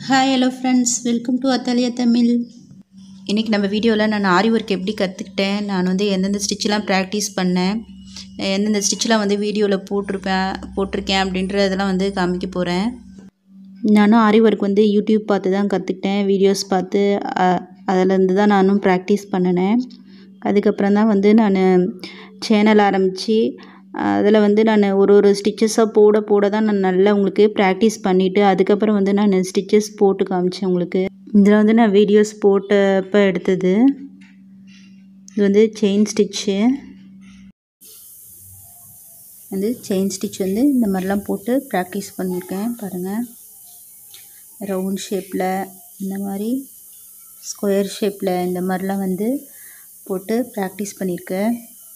Hi, hello friends. Welcome to Athalia Tamil. இன்றைக்கி நம்ம வீடியோவில் நான் ஆரி ஒர்க் எப்படி கற்றுக்கிட்டேன், நான் எந்தெந்த ஸ்டிச்செலாம் ப்ராக்டிஸ் பண்ணேன், எந்தெந்த ஸ்டிச்செலாம் வீடியோவில் போட்டிருக்கேன் அப்படின்றதெல்லாம் காமிக்க போகிறேன். நானும் ஆரி ஒர்க் யூடியூப் பார்த்து தான் கற்றுக்கிட்டேன், வீடியோஸ் பார்த்து அதிலேருந்து தான் நானும் ப்ராக்டிஸ் பண்ணினேன். அதுக்கப்புறம் தான் நான் சேனல் ஆரம்பித்து அதில் நான் ஒரு ஸ்டிச்சஸாக போட தான் நான் நல்லா உங்களுக்கு ப்ராக்டிஸ் பண்ணிவிட்டு அதுக்கப்புறம் நான் ஸ்டிச்சஸ் போட்டு காமிச்சேன் உங்களுக்கு. இதில் நான் வீடியோஸ் போட்டப்போ எடுத்தது. இது செயின் ஸ்டிச்சு. செயின் ஸ்டிச் இந்த மாதிரிலாம் போட்டு ப்ராக்டிஸ் பண்ணியிருக்கேன் பாருங்கள். ரவுண்ட் ஷேப்பில், இந்த மாதிரி ஸ்கொயர் ஷேப்பில், இந்த மாதிரிலாம் போட்டு ப்ராக்டிஸ் பண்ணியிருக்கேன்.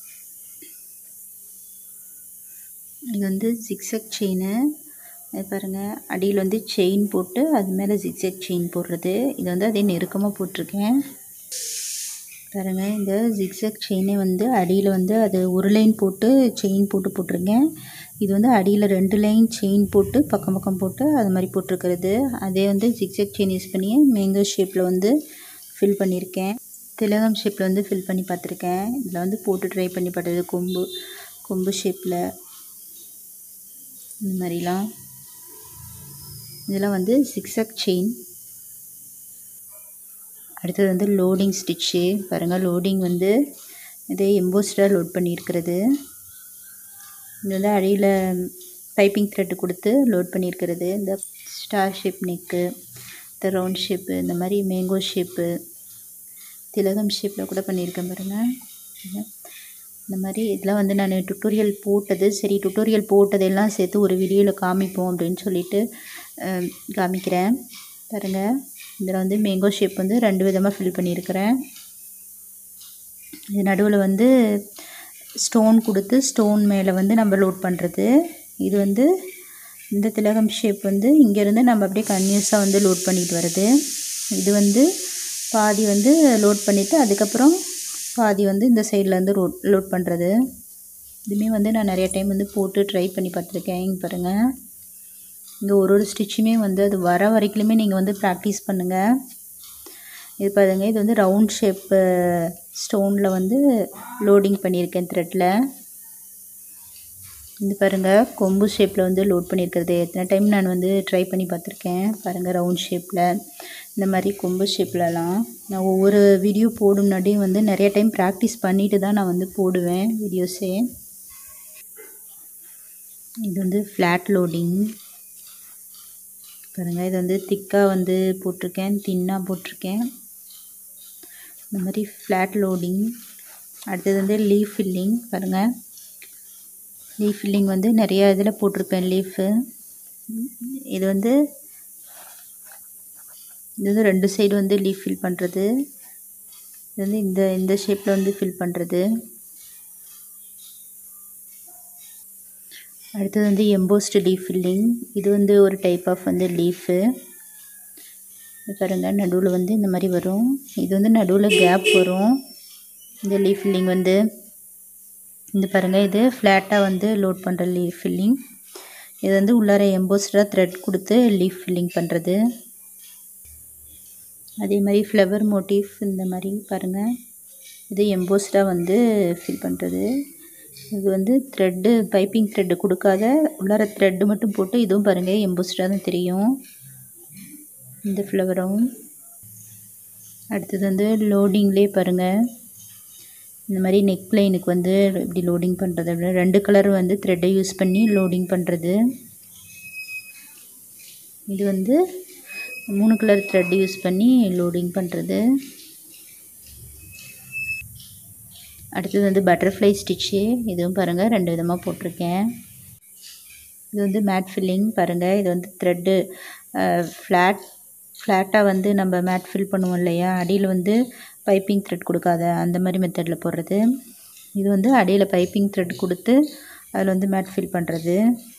இது ஜிக்ஸாக் செயினு. அது பாருங்கள், அடியில் செயின் போட்டு அது மேலே ஜிக்ஸாக் செயின் போடுறது. இது அதே நெருக்கமாக போட்டிருக்கேன் பாருங்கள். இந்த ஜிக்ஸாக் செயினே அடியில் அது ஒரு லைன் போட்டு செயின் போட்டிருக்கேன். இது அடியில் 2 லைன் செயின் போட்டு பக்கம் பக்கம் போட்டு அது மாதிரி போட்டிருக்கிறது. அதே ஜிக்ஸாக் செயின் யூஸ் பண்ணி மேங்கோ ஷேப்பில் ஃபில் பண்ணியிருக்கேன். திலகம் ஷேப்பில் ஃபில் பண்ணி பார்த்துருக்கேன். இதில் போட்டு ட்ரை பண்ணி பார்த்தது கொம்பு ஷேப்பில், இந்த மாதிரிலாம். இதெல்லாம் ஜிக்ஸாக் செயின். அடுத்தது லோடிங் ஸ்டிச்சு பாருங்கள். லோடிங் இதே எம்போஸ்டாக லோட் பண்ணியிருக்கிறது. இது அடியில் பைப்பிங் த்ரெட்டு கொடுத்து லோட் பண்ணியிருக்கிறது. இந்த ஸ்டார் ஷேப் நெக்கு, இந்த ரவுண்ட் ஷேப்பு, இந்த மாதிரி மேங்கோ ஷேப்பு, திலகம் ஷேப்பில் கூட பண்ணியிருக்கேன் பாருங்கள். இந்த மாதிரி இதெல்லாம் நான் டுட்டோரியல் போட்டது. சரி, டுட்டோரியல் போட்டதெல்லாம் சேர்த்து ஒரு வீடியோவில் காமிப்போம் அப்படின்னு சொல்லிட்டு காமிக்கிறேன் பாருங்கள். இதில் மேங்கோ ஷேப் 2 விதமாக ஃபில் பண்ணியிருக்கிறேன். இது நடுவில் ஸ்டோன் கொடுத்து ஸ்டோன் மேலே நம்ம லோட் பண்ணுறது. இது இந்த திலகம் ஷேப் இங்கேருந்து நம்ம அப்படியே கன்யூஸாக லோட் பண்ணிட்டு வருது. இது பாதி லோட் பண்ணிவிட்டு அதுக்கப்புறம் பாதி இந்த சைடில் லோட் பண்ணுறது. இதுவுமே நான் நிறைய டைம் போட்டு ட்ரை பண்ணி பார்த்துருக்கேன். இங்கே பாருங்கள், இங்கே ஒரு ஸ்டிச்சுமே அது வர வரைக்குமே நீங்கள் ப்ராக்டிஸ் பண்ணுங்கள். இது பாருங்கள், இது ரவுண்ட் ஷேப்பு ஸ்டோனில் லோடிங் பண்ணியிருக்கேன் த்ரெட்டில். இது பாருங்கள், கொம்பு ஷேப்பில் லோட் பண்ணியிருக்கிறது. எத்தனை டைம் நான் ட்ரை பண்ணி பார்த்துருக்கேன் பாருங்கள். ரவுண்ட் ஷேப்பில், இந்த மாதிரி கொம்பு ஷேப்லலாம் நான் ஒவ்வொரு வீடியோ போடும் முன்னாடியும் நிறைய டைம் ப்ராக்டிஸ் பண்ணிவிட்டு தான் நான் போடுவேன் வீடியோஸே. இது ஃப்ளாட் லோடிங் பாருங்கள். இது திக்காக போட்டிருக்கேன், தின்னாக போட்டிருக்கேன். இந்த மாதிரி ஃப்ளாட் லோடிங். அடுத்தது லீஃப் ஃபில்லிங் பாருங்கள். லீஃப் ஃபில்லிங் நிறையா இதில் போட்டிருப்பேன் லீஃபு. இது இது 2 சைடு லீஃப் ஃபில் பண்ணுறது. இது இந்த ஷேப்பில் ஃபில் பண்ணுறது. அடுத்தது எம்போஸ்டு லீஃப் ஃபில்லிங். இது ஒரு டைப் ஆஃப் லீஃபு. பாருங்கள், நடுவில் இந்த மாதிரி வரும். இது நடுவில் கேப் வரும். இந்த லீஃப் ஃபில்லிங் இந்த பாருங்கள், இது ஃப்ளாட்டாக லோட் பண்ணுற லீஃப் ஃபில்லிங். இது உள்ளார எம்போஸ்டாக த்ரெட் கொடுத்து லீஃப் ஃபில்லிங் பண்ணுறது. அதே மாதிரி ஃப்ளவர் மோட்டிஃப் இந்த மாதிரி பாருங்கள். இது எம்போஸ்டாக ஃபில் பண்ணுறது. இது த்ரெட்டு, பைப்பிங் த்ரெட்டு கொடுக்காத உள்ளார த்ரெட்டு மட்டும் போட்டு இதுவும் பாருங்கள் எம்போஸ்டாக தான் தெரியும் இந்த ஃப்ளவரும். அடுத்தது லோடிங்லேயே பாருங்கள், இந்த மாதிரி நெக் லைனுக்கு இப்படி லோடிங் பண்ணுறது. 2 கலர் த்ரெட்டை யூஸ் பண்ணி லோடிங் பண்ணுறது. இது 3 கலர் த்ரெட் யூஸ் பண்ணி லோடிங் பண்ணுறது. அடுத்தது பட்டர்ஃப்ளை ஸ்டிச்சு. இதுவும் பாருங்கள் 2 விதமாக போட்டிருக்கேன். இது மேட் ஃபில்லிங் பாருங்கள். இது த்ரெட்டு ஃப்ளாட்டாக நம்ம மேட் ஃபில் பண்ணுவோம் இல்லையா, அடியில் பைப்பிங் த்ரெட் கொடுக்காத அந்த மாதிரி மெத்தடில் போடுறது. இது அடியில் பைப்பிங் த்ரெட் கொடுத்து அதில் மேட் ஃபில் பண்ணுறது.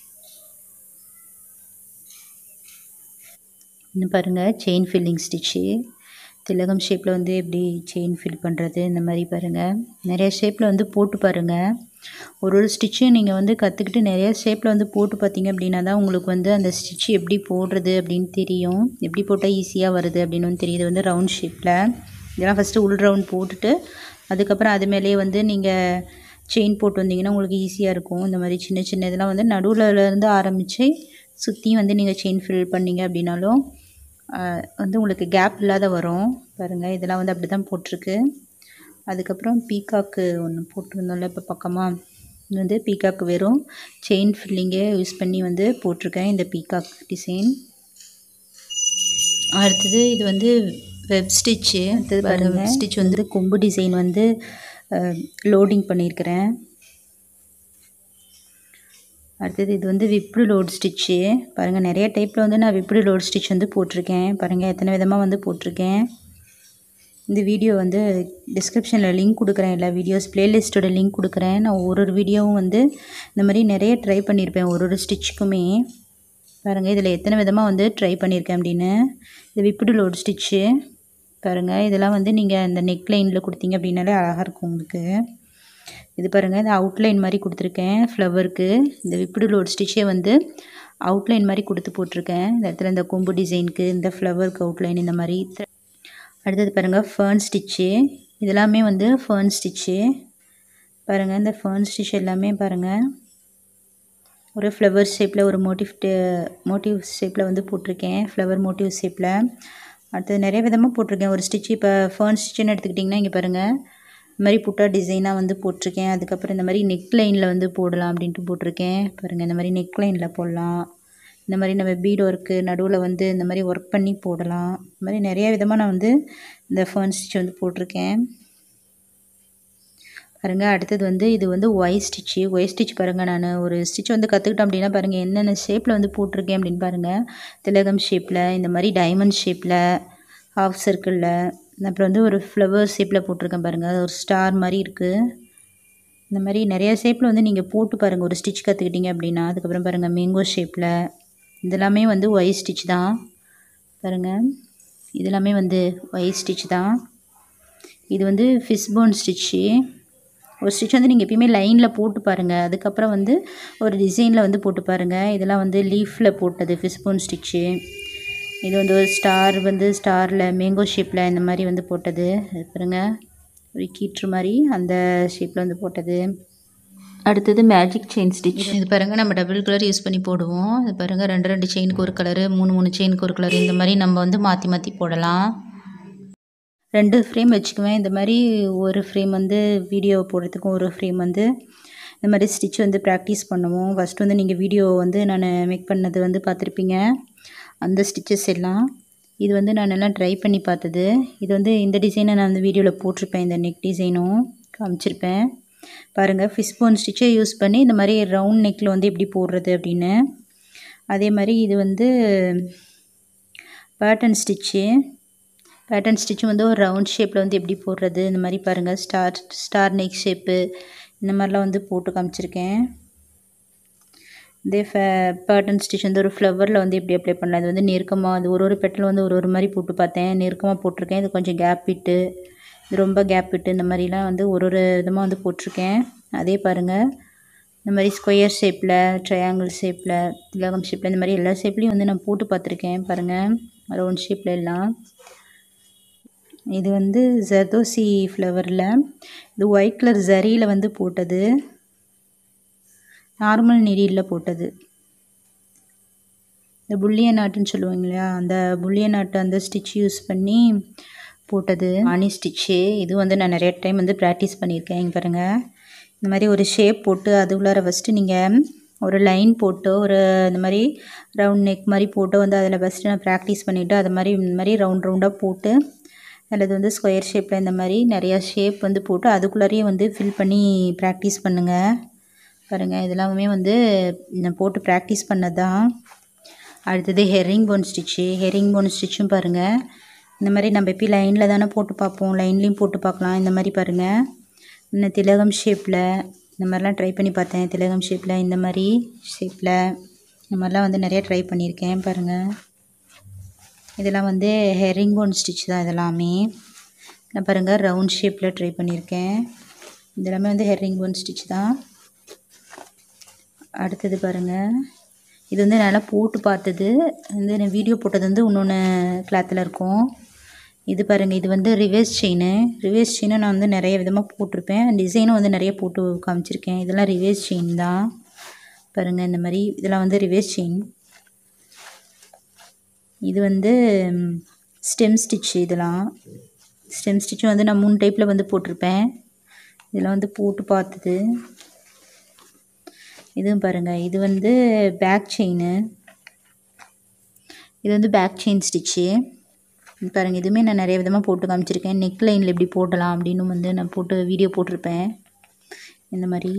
இன்னும் பாருங்கள், செயின் ஃபில்லிங் ஸ்டிச்சு. திலகம் ஷேப்பில் எப்படி செயின் ஃபில் பண்ணுறது, இந்த மாதிரி பாருங்கள். நிறைய ஷேப்பில் போட்டு பாருங்கள். ஒரு ஸ்டிச்சும் நீங்கள் வந்து கற்றுக்கிட்டு நிறைய ஷேப்பில் வந்து போட்டு பார்த்தீங்க அப்படின்னா தான் உங்களுக்கு வந்து அந்த ஸ்டிச் எப்படி போடுறது அப்படின்னு தெரியும். எப்படி போட்டால் ஈஸியாக வருது அப்படின்னு வந்து தெரியுது. வந்து ரவுண்ட் ஷேப்பில் இதெல்லாம் ஃபஸ்ட்டு உள் ரவுண்ட் போட்டுட்டு அதுக்கப்புறம் அது மேலேயே வந்து நீங்கள் செயின் போட்டு வந்தீங்கன்னா உங்களுக்கு ஈஸியாக இருக்கும். இந்த மாதிரி சின்ன சின்ன இதெல்லாம் வந்து நடுவிலேருந்து ஆரம்பித்து சுற்றியும் வந்து நீங்கள் செயின் ஃபில் பண்ணிங்க அப்படின்னாலும் வந்து உங்களுக்கு கேப் இல்லாத வரும். பாருங்கள் இதெல்லாம் வந்து அப்படி தான் போட்டிருக்கு. அதுக்கப்புறம் பீகாக்கு ஒன்று போட்டிருந்தோம்ல இப்போ பக்கமாக, இது வந்து பீகாக்கு வெறும் செயின் ஃபில்லிங்கே யூஸ் பண்ணி வந்து போட்டிருக்கேன் இந்த பீகாக் டிசைன். அடுத்தது இது வந்து வெப் ஸ்டிச்சு. அடுத்தது பாருங்கள் வெப் ஸ்டிச் வந்து கொம்பு டிசைன் வந்து லோடிங் பண்ணியிருக்கிறேன். அடுத்தது இது வந்து விப்டு லோட் ஸ்டிச்சு. பாருங்கள் நிறைய டைப்பில் வந்து நான் விப்டு லோட் ஸ்டிச் வந்து போட்டிருக்கேன். பாருங்கள் எத்தனை விதமாக வந்து போட்டிருக்கேன். இந்த வீடியோ வந்து டிஸ்கிரிப்ஷனில் லிங்க் கொடுக்குறேன். எல்லா வீடியோஸ் ப்ளேலிஸ்ட்டோட லிங்க் கொடுக்குறேன். நான் ஒரு வீடியோவும் வந்து இந்த மாதிரி நிறைய ட்ரை பண்ணியிருப்பேன் ஒரு ஸ்டிச்சுக்குமே. பாருங்கள் இதில் எத்தனை விதமாக வந்து ட்ரை பண்ணியிருக்கேன் அப்படின்னு. இது விப்டு லோட் ஸ்டிச்சு. பாருங்கள் இதெல்லாம் வந்து நீங்கள் இந்த நெக் லைனில் கொடுத்தீங்க அப்படின்னாலே அழகாக இருக்கும் உங்களுக்கு. இது பாருங்கள் இந்த அவுட்லைன் மாதிரி கொடுத்துருக்கேன் ஃப்ளவருக்கு. இந்த விப்டு லோட் ஸ்டிச்சே வந்து அவுட்லைன் மாதிரி கொடுத்து போட்டிருக்கேன். இந்த இடத்துல இந்த கொம்பு டிசைனுக்கு இந்த ஃப்ளவருக்கு அவுட்லைன் இந்த மாதிரி. அடுத்தது பாருங்கள் ஃபர்ன் ஸ்டிச்சு. இதெல்லாமே வந்து ஃபர்ன் ஸ்டிச்சு. பாருங்கள் இந்த ஃபர்ன் ஸ்டிச் எல்லாமே பாருங்கள் ஒரு ஃப்ளவர் ஷேப்பில் ஒரு மோட்டிவ் ஷேப்பில் வந்து போட்டிருக்கேன். ஃப்ளவர் மோட்டிவ் ஷேப்பில். அடுத்தது நிறைய விதமாக போட்டிருக்கேன். ஒரு ஸ்டிச்சு இப்போ ஃபர்ன் ஸ்டிச்சுன்னு எடுத்துக்கிட்டிங்கன்னா இங்கே பாருங்கள் இந்த மாதிரி புட்டா டிசைனாக வந்து போட்டிருக்கேன். அதுக்கப்புறம் இந்த மாதிரி நெக் லைனில் வந்து போடலாம் அப்படின்ட்டு போட்டிருக்கேன். பாருங்கள் இந்த மாதிரி நெக் லைனில் போடலாம். இந்த மாதிரி நம்ம பீட் ஒர்க்கு நடுவில் வந்து இந்த மாதிரி ஒர்க் பண்ணி போடலாம். இந்த மாதிரி நிறைய விதமாக நான் வந்து இந்த ஃபர்ன் ஸ்டிச் வந்து போட்டிருக்கேன். பாருங்கள் அடுத்தது வந்து இது வந்து ஒய் ஸ்டிச்சு. ஒய் ஸ்டிச் பாருங்கள் நான் ஒரு ஸ்டிச் வந்து கற்றுக்கிட்டோம் அப்படின்னா பாருங்கள் என்னென்ன ஷேப்பில் வந்து போட்டிருக்கேன் அப்படின்னு பாருங்கள். திலகம் ஷேப்பில், இந்த மாதிரி டைமண்ட் ஷேப்பில், ஹாஃப் சர்க்கிளில், அப்புறம் வந்து ஒரு ஃப்ளவர் ஷேப்பில் போட்டிருக்கேன் பாருங்கள். ஒரு ஸ்டார் மாதிரி இருக்குது. இந்த மாதிரி நிறைய ஷேப்பில் வந்து நீங்கள் போட்டு பாருங்கள் ஒரு ஸ்டிச் கற்றுக்கிட்டீங்க அப்படின்னா. அதுக்கப்புறம் பாருங்கள் மேங்கோ ஷேப்பில். இதெல்லாமே வந்து ஒய் ஸ்டிச் தான். பாருங்கள் இதெல்லாமே வந்து ஒய் ஸ்டிச் தான். இது வந்து ஃபிஷ் போன் ஸ்டிச்சு. ஒரு ஸ்டிச் வந்து நீங்கள் எப்பயுமே லைனில் போட்டு பாருங்கள். அதுக்கப்புறம் வந்து ஒரு டிசைனில் வந்து போட்டு பாருங்கள். இதெல்லாம் வந்து லீஃபில் போட்டது ஃபிஷ் போன் ஸ்டிச்சு. இது வந்து ஒரு ஸ்டார் வந்து ஸ்டாரில் மேங்கோ ஷேப்பில் இந்த மாதிரி வந்து போட்டது. அது பாருங்கள் ஒரு கீற்று மாதிரி அந்த ஷேப்பில் வந்து போட்டது. அடுத்தது மேஜிக் செயின் ஸ்டிச். இது பாருங்கள் நம்ம டபுள் கலர் யூஸ் பண்ணி போடுவோம். இது பாருங்கள் 2 செயினுக்கு ஒரு கலரு, 3 செயினுக்கு ஒரு கலர், இந்த மாதிரி நம்ம வந்து மாற்றி மாற்றி போடலாம். 2 ஃப்ரேம் வச்சுக்குவேன். இந்த மாதிரி ஒரு ஃப்ரேம் வந்து வீடியோ போடுறதுக்கும் ஒரு ஃப்ரேம் வந்து இந்த மாதிரி ஸ்டிச் வந்து ப்ராக்டிஸ் பண்ணுவோம். ஃபஸ்ட்டு வந்து நீங்கள் வீடியோ வந்து நான் மேக் பண்ணது வந்து பார்த்துருப்பீங்க அந்த ஸ்டிச்சஸ் எல்லாம். இது வந்து நான் எல்லாம் ட்ரை பண்ணி பார்த்தது. இது வந்து இந்த டிசைனை நான் வந்து வீடியோவில் போட்டிருப்பேன். இந்த நெக் டிசைனும் காமிச்சிருப்பேன். பாருங்கள் ஃபிஷ் போன் ஸ்டிச்சை யூஸ் பண்ணி இந்த மாதிரி ரவுண்ட் நெக்கில் வந்து எப்படி போடுறது அப்படின்னு. அதே மாதிரி இது வந்து பேட்டன் ஸ்டிச்சு. பேட்டன் ஸ்டிச்சும் வந்து ஒரு ரவுண்ட் ஷேப்பில் வந்து எப்படி போடுறது இந்த மாதிரி பாருங்கள். ஸ்டார் நெக் ஷேப்பு இந்த மாதிரிலாம் வந்து போட்டு காமிச்சிருக்கேன். இதே பேட்டன் ஸ்டிச் வந்து ஒரு ஃப்ளவரில் வந்து எப்படி அப்ளை பண்ணலாம். இது வந்து நெருக்கமாக அது ஒரு பெட்டல் வந்து ஒரு மாதிரி போட்டு பார்த்தேன். நெருக்கமாக போட்டிருக்கேன். இது கொஞ்சம் கேப் விட்டு, இது ரொம்ப கேப் விட்டு, இந்த மாதிரிலாம் வந்து ஒரு விதமாக வந்து போட்டிருக்கேன். அதே பாருங்கள் இந்த மாதிரி ஸ்கொயர் ஷேப்பில், ட்ரையாங்கிள் ஷேப்பில், திலகம் ஷேப்பில், இந்த மாதிரி எல்லா ஷேப்லேயும் வந்து நான் போட்டு பார்த்துருக்கேன். பாருங்கள் ரவுண்ட் ஷேப்பில் எல்லாம். இது வந்து ஜர்தோசி ஃப்ளவரில், இது ஒயிட் கலர் ஜரியில் வந்து போட்டது, நார்மல் நீடியில் போட்டது. இந்த புல்லியன் நாட்டுன்னு சொல்லுவாங்க இல்லையா, அந்த புல்லியன் நாட்டு அந்த ஸ்டிச் யூஸ் பண்ணி போட்டது ஆனி ஸ்டிச்சு. இது வந்து நான் நிறைய டைம் வந்து ப்ராக்டிஸ் பண்ணியிருக்கேன். இங்கே பாருங்கள் இந்த மாதிரி ஒரு ஷேப் போட்டு அது உள்ளார ஃபஸ்ட்டு நீங்கள் ஒரு லைன் போட்டு ஒரு இந்த மாதிரி ரவுண்ட் நெக் மாதிரி போட்டு வந்து அதில் ஃபஸ்ட்டு நான் ப்ராக்டிஸ் பண்ணிவிட்டு அது மாதிரி இந்த மாதிரி ரவுண்டாக போட்டு அல்லது வந்து ஸ்கொயர் ஷேப்பில் இந்த மாதிரி நிறையா ஷேப் வந்து போட்டு அதுக்குள்ளாரையே வந்து ஃபில் பண்ணி ப்ராக்டிஸ் பண்ணுங்கள். பாருங்கள் இதெல்லாமே வந்து நான் போட்டு ப்ராக்டிஸ் பண்ணது தான். அடுத்தது herring bone stitch. Herring bone ஸ்டிச்சும் பாருங்கள் இந்த மாதிரி நம்ம எப்பயும் லைனில் தானே போட்டு பார்ப்போம், லைன்லேயும் போட்டு பார்க்கலாம். இந்த மாதிரி பாருங்கள் இன்னும் திலகம் ஷேப்பில் இந்த மாதிரிலாம் ட்ரை பண்ணி பார்த்தேன். திலகம் ஷேப்பில் இந்த மாதிரி ஷேப்பில் இந்த மாதிரிலாம் வந்து நிறையா ட்ரை பண்ணியிருக்கேன். பாருங்கள் இதெல்லாம் வந்து ஹெரிங் போன் ஸ்டிச் தான். இதெல்லாமே நான் பாருங்கள் ரவுண்ட் ஷேப்பில் ட்ரை பண்ணியிருக்கேன். இதெல்லாமே வந்து ஹெரிங் போன் ஸ்டிச் தான். அடுத்தது பாருங்கள், இது வந்து நல்லா போட்டு பார்த்தது வந்து நான் வீடியோ போட்டது வந்து இன்னொன்று கிளாத்தில் இருக்கும். இது பாருங்கள், இது வந்து ரிவர்ஸ் செயினை நான் வந்து நிறைய விதமாக போட்டிருப்பேன். டிசைனும் வந்து நிறைய போட்டு காமிச்சிருக்கேன். இதெல்லாம் ரிவர்ஸ் செயின் தான் பாருங்கள். இந்த மாதிரி இதெல்லாம் வந்து ரிவர்ஸ் செயின். இது வந்து ஸ்டெம் ஸ்டிச். இதெல்லாம் ஸ்டெம் ஸ்டிச்சும் வந்து நான் 3 டைப்பில் வந்து போட்டிருப்பேன். இதெல்லாம் வந்து போட்டு பார்த்தது. இதுவும் பாருங்கள், இது வந்து பேக் செயின். இது வந்து பேக் செயின் ஸ்டிச்சு பாருங்கள். இதுவுமே நான் நிறைய விதமாக போட்டு காமிச்சிருக்கேன். நெக் லைனில் எப்படி போடலாம் அப்படின்னு வந்து நான் போட்டு வீடியோ போட்டிருப்பேன். இந்த மாதிரி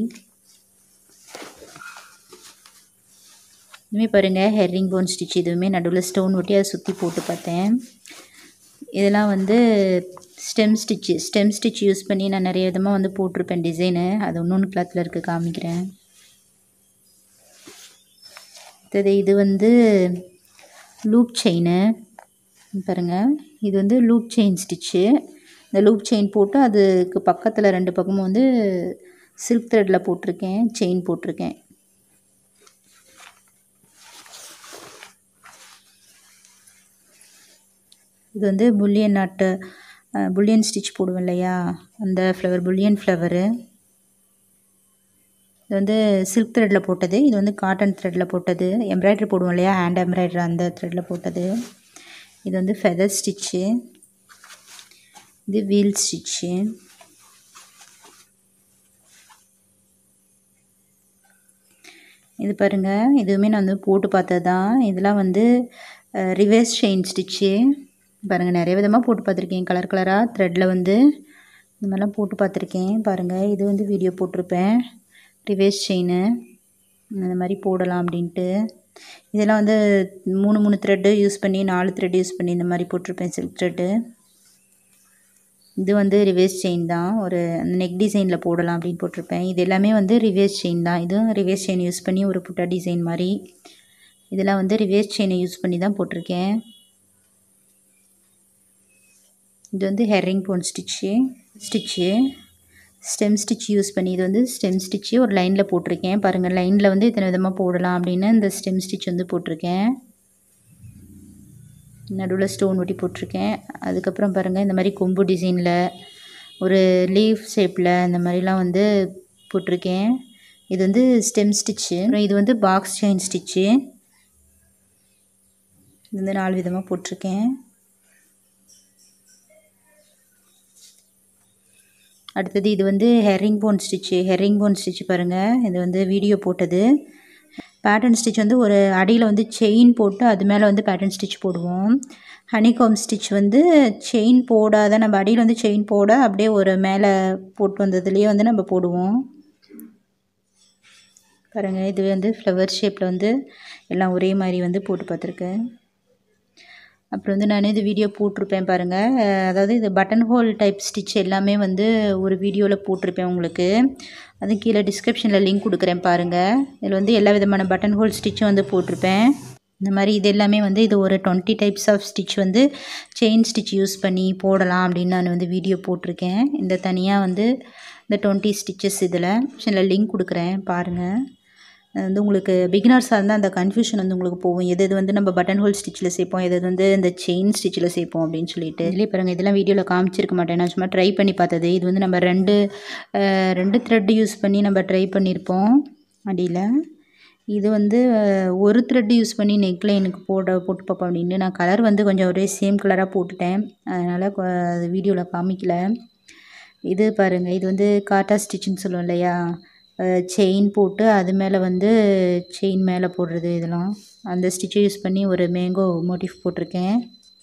இதுவுமே பாருங்கள், ஹெரிங் போன் ஸ்டிச். இதுவுமே நடுவில் ஸ்டோன் ஒட்டி அதை சுற்றி போட்டு பார்த்தேன். இதெல்லாம் வந்து ஸ்டெம் ஸ்டிச் யூஸ் பண்ணி நான் நிறைய விதமாக வந்து போட்டிருப்பேன் டிசைனு. அது இன்னொன்று கிளாத்தில் இருக்க காமிக்கிறேன். இது வந்து லூப் செயின் பாருங்கள். இது வந்து லூப் செயின் ஸ்டிச்சு. இந்த லூப் செயின் போட்டு அதுக்கு பக்கத்தில் 2 பக்கமும் வந்து சில்க் த்ரெட்டில் போட்டிருக்கேன், செயின் போட்டிருக்கேன். இது வந்து புல்லியன் ஸ்டிச் போடுவேன் இல்லையா, அந்த ஃப்ளவர் புல்லியன் ஃப்ளவரு. இது வந்து சில்க் த்ரெட்டில் போட்டது. இது வந்து காட்டன் த்ரெட்டில் போட்டது. எம்ப்ராய்டரி போடுவோம் இல்லையா, ஹேண்ட் எம்ப்ராய்டரி, அந்த த்ரெட்டில் போட்டது. இது வந்து ஃபெதர் ஸ்டிச்சு. இது வீல் ஸ்டிச்சு. இது பாருங்கள், இதுவுமே நான் வந்து போட்டு பார்த்தது தான். இதெல்லாம் வந்து ரிவர்ஸ் செயின் ஸ்டிச்சு பாருங்கள். நிறைய விதமாக போட்டு பார்த்துருக்கேன். கலர் கலராக த்ரெட்டில் வந்து இந்த மாதிரிலாம் போட்டு பார்த்துருக்கேன் பாருங்கள். இது வந்து வீடியோ போட்டிருப்பேன். ரிவர்ஸ் செயின் இந்த மாதிரி போடலாம் அப்படின்ட்டு. இதெல்லாம் வந்து 3 த்ரெட்டு யூஸ் பண்ணி 4 த்ரெட் யூஸ் பண்ணி இந்த மாதிரி போட்டிருப்பேன், சில்க் த்ரெட்டு. இது வந்து ரிவர்ஸ் செயின் தான். ஒரு நெக் டிசைனில் போடலாம் அப்படின்னு போட்டிருப்பேன். இது எல்லாமே வந்து ரிவர்ஸ் செயின் தான். இதுவும் ரிவர்ஸ் செயின் யூஸ் பண்ணி ஒரு புட்டா டிசைன் மாதிரி. இதெல்லாம் வந்து ரிவர்ஸ் செயினை யூஸ் பண்ணி தான் போட்டிருக்கேன். இது வந்து herring bone stitch stem stitch use பண்ணி. இது வந்து ஸ்டெம் ஸ்டிச்சு ஒரு லைனில் போட்டிருக்கேன் பாருங்கள். லைனில் வந்து இத்தனை விதமாக போடலாம் அப்படின்னு இந்த ஸ்டெம் ஸ்டிச் வந்து போட்டிருக்கேன். நடுவில் ஸ்டோன் ஒட்டி போட்டிருக்கேன். அதுக்கப்புறம் பாருங்கள், இந்த மாதிரி கொம்பு டிசைனில் ஒரு லீஃப் ஷேப்பில் இந்த மாதிரிலாம் வந்து போட்டிருக்கேன். இது வந்து ஸ்டெம் ஸ்டிச்சு. இது வந்து பாக்ஸ் செயின் ஸ்டிச்சு. இது வந்து 4 விதமாக போட்டிருக்கேன். அடுத்தது இது வந்து ஹெரிங் போன் ஸ்டிச்சு பாருங்கள். இது வந்து வீடியோ போட்டது. பேட்டர்ன் ஸ்டிச் வந்து ஒரு அடியில் வந்து செயின் போட்டு அது மேலே வந்து பேட்டர்ன் ஸ்டிச் போடுவோம். ஹனிகாம் ஸ்டிச் வந்து செயின் போடாத, நம்ம அடியில் வந்து செயின் போட அப்படியே ஒரு மேலே போட்டு வந்ததுலேயே வந்து நம்ம போடுவோம் பாருங்கள். இது வந்து ஃப்ளவர் ஷேப்பில் வந்து எல்லாம் ஒரே மாதிரி வந்து போட்டு பார்த்துருக்கேன். அப்புறம் வந்து நான் இது வீடியோ போட்டிருப்பேன் பாருங்கள். அதாவது இது பட்டன் ஹோல் டைப் ஸ்டிச் எல்லாமே வந்து ஒரு வீடியோவில் போட்டிருப்பேன் உங்களுக்கு. அது கீழே டிஸ்கிரிப்ஷனில் லிங்க் கொடுக்குறேன் பாருங்கள். இதில் வந்து எல்லா விதமான பட்டன் ஹோல் ஸ்டிச்சும் வந்து போட்டிருப்பேன். இந்த மாதிரி இது எல்லாமே வந்து இது ஒரு 20 டைப்ஸ் ஆஃப் ஸ்டிச் வந்து செயின் ஸ்டிச் யூஸ் பண்ணி போடலாம் அப்படின்னு நான் வந்து வீடியோ போட்டிருக்கேன். இந்த தனியாக வந்து இந்த 20 ஸ்டிச்சஸ் இதில் லிங்க் கொடுக்குறேன் பாருங்கள். வந்து உங்களுக்கு பிகினர்ஸாக இருந்தால் அந்த கன்ஃபியூஷன் வந்து உங்களுக்கு போகும். எது வந்து நம்ம பட்டன் ஹோல் ஸ்டிச்சில் சேர்ப்போம், எது வந்து இந்த செயின் ஸ்டிச்சில் சேர்ப்போம் அப்படின்னு சொல்லிட்டு. இதுலேயே பாருங்கள், இதெல்லாம் வீடியோவில் காமிச்சிருக்க மாட்டேன், நான் சும்மா ட்ரை பண்ணி பார்த்தது. இது வந்து நம்ம ரெண்டு த்ரெட் யூஸ் பண்ணி நம்ம ட்ரை பண்ணியிருப்போம் அடியில். இது வந்து ஒரு த்ரெட் யூஸ் பண்ணி நெக் லைனுக்கு போட்டு பார்ப்போம் அப்படின்னு. நான் கலர் வந்து கொஞ்சம் ஒரே சேம் கலராக போட்டுட்டேன், அதனால் அது வீடியோவில் காமிக்கல. இது பாருங்கள், இது வந்து காட்டா ஸ்டிச்சுன்னு சொல்லுவோம் இல்லையா, செயின் போட்டு அது மேலே வந்து செயின் மேலே போடுறது. இதெல்லாம் அந்த ஸ்டிச்சை யூஸ் பண்ணி ஒரு மேங்கோ மோட்டிவ் போட்டிருக்கேன்.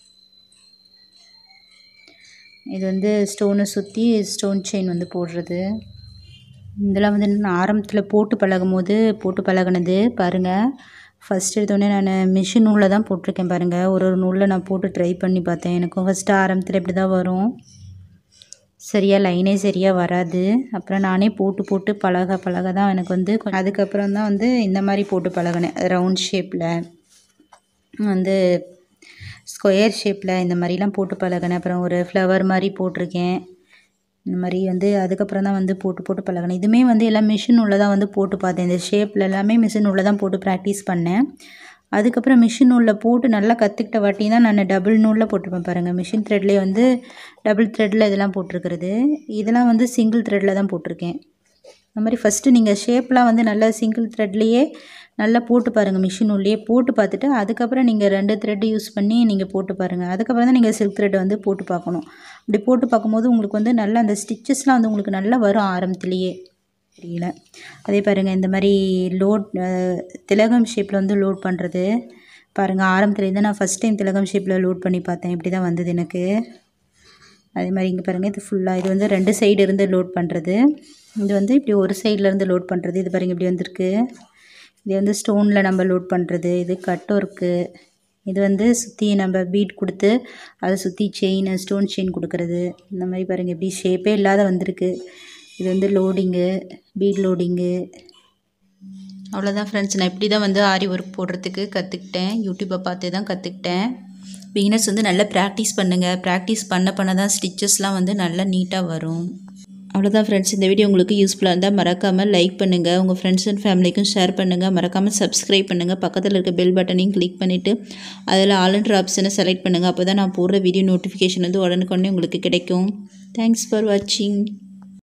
இது வந்து ஸ்டோனை சுற்றி ஸ்டோன் செயின் வந்து போடுறது. இதெல்லாம் வந்து நான் ஆரம்பத்தில் போட்டு பழகினது பாருங்கள். ஃபஸ்ட் எடுத்தோடனே நான் மிஷின் நூலில் தான் போட்டிருக்கேன் பாருங்கள். ஒரு நூலில் நான் போட்டு ட்ரை பண்ணி பார்த்தேன். எனக்கும் ஃபஸ்ட்டு ஆரம்பத்தில் இப்படி தான் வரும், சரியாக லைனே சரியாக வராது. அப்புறம் நானே போட்டு பழக தான் எனக்கு வந்து அதுக்கப்புறம் தான் வந்து இந்த மாதிரி போட்டு பழகினேன். ரவுண்ட் ஷேப்பில் வந்து ஸ்கொயர் ஷேப்பில் இந்த மாதிரிலாம் போட்டு பழகினேன். அப்புறம் ஒரு ஃப்ளவர் மாதிரி போட்டிருக்கேன். இந்த மாதிரி வந்து அதுக்கப்புறம் தான் வந்து போட்டு பழகினேன். இதுவுமே வந்து எல்லாம் மிஷின் உள்ள தான் வந்து போட்டு பார்த்தேன். இந்த ஷேப்பில் எல்லாமே மிஷின் உள்ள தான் போட்டு ப்ராக்டிஸ் பண்ணேன். அதுக்கப்புறம் மிஷின் நூலில் போட்டு நல்லா கற்றுக்கிட்ட வாட்டி தான் நான் டபுள் நூலில் போட்டிருப்பேன் பாருங்கள். மிஷின் த்ரெட்லேயே வந்து டபுள் த்ரெட்டில் இதெல்லாம் போட்டிருக்கிறது. இதெல்லாம் வந்து சிங்கிள் த்ரெட்டில் தான் போட்டிருக்கேன். அந்த மாதிரி ஃபஸ்ட்டு நீங்கள் ஷேப்லாம் வந்து நல்லா சிங்கிள் த்ரெட்லேயே நல்லா போட்டு பாருங்கள். மிஷின் உள்ளே போட்டு பார்த்துட்டு அதுக்கப்புறம் நீங்கள் 2 த்ரெட் யூஸ் பண்ணி நீங்கள் போட்டு பாருங்கள். அதுக்கப்புறம் தான் நீங்கள் சில்க் த்ரெட் வந்து போட்டு பார்க்கணும். அப்படி போட்டு பார்க்கும்போது உங்களுக்கு வந்து நல்லா அந்த ஸ்டிச்சஸ்லாம் வந்து உங்களுக்கு நல்லா வரும் ஆரம்பத்துலேயே. தெரியல. அதே பாருங்கள் இந்த மாதிரி திலகம் ஷேப்பில் வந்து லோட் பண்ணுறது பாருங்கள். ஆரம்பத்துலேருந்து நான் ஃபஸ்ட் டைம் திலகம் ஷேப்பில் லோட் பண்ணி பார்த்தேன். இப்படி தான் வந்தது எனக்கு. அதே மாதிரி இங்கே பாருங்கள் இது ஃபுல்லாக இது வந்து 2 சைடு இருந்து லோட் பண்ணுறது. இது வந்து இப்படி ஒரு சைட்லேருந்து லோட் பண்ணுறது. இது பாருங்கள் இப்படி வந்திருக்கு. இது வந்து ஸ்டோனில் நம்ம லோட் பண்ணுறது. இது கட் ஒர்க்கு. இது வந்து சுற்றி நம்ம பீட் கொடுத்து அதை சுற்றி ஸ்டோன் செயின் கொடுக்குறது. இந்த மாதிரி பாருங்கள் இப்படி ஷேப்பே இல்லாத வந்திருக்கு. இது வந்து லோடிங்கு, பீட் லோடிங்கு. அவ்வளோதான் ஃப்ரெண்ட்ஸ். நான் இப்படி தான் வந்து ஆரி ஒர்க் போடுறதுக்கு கற்றுக்கிட்டேன். யூடியூப்பை பார்த்து தான் கற்றுக்கிட்டேன். பிகினர்ஸ் வந்து நல்லா ப்ராக்டிஸ் பண்ணுங்கள். ப்ராக்டிஸ் பண்ண தான் ஸ்டிச்சஸ்லாம் வந்து நல்லா நீட்டாக வரும். அவ்வளோதான் ஃப்ரெண்ட்ஸ். இந்த வீடியோ உங்களுக்கு யூஸ்ஃபுல்லாக இருந்தால் மறக்காமல் லைக் பண்ணுங்கள். உங்கள் ஃப்ரெண்ட்ஸ் அண்ட் ஃபேமிலிக்கும் ஷேர் பண்ணுங்கள். மறக்காமல் சப்ஸ்கிரைப் பண்ணுங்கள். பக்கத்தில் இருக்க பெல் பட்டனையும் கிளிக் பண்ணிவிட்டு அதில் ஆல்ன்ற ஆப்ஷனை செலக்ட் பண்ணுங்கள். அப்போ தான் நான் போடுற வீடியோ நோட்டிஃபிகேஷன் வந்து உடனுக்குடனே உங்களுக்கு கிடைக்கும். தேங்க்ஸ் ஃபார் வாட்சிங்.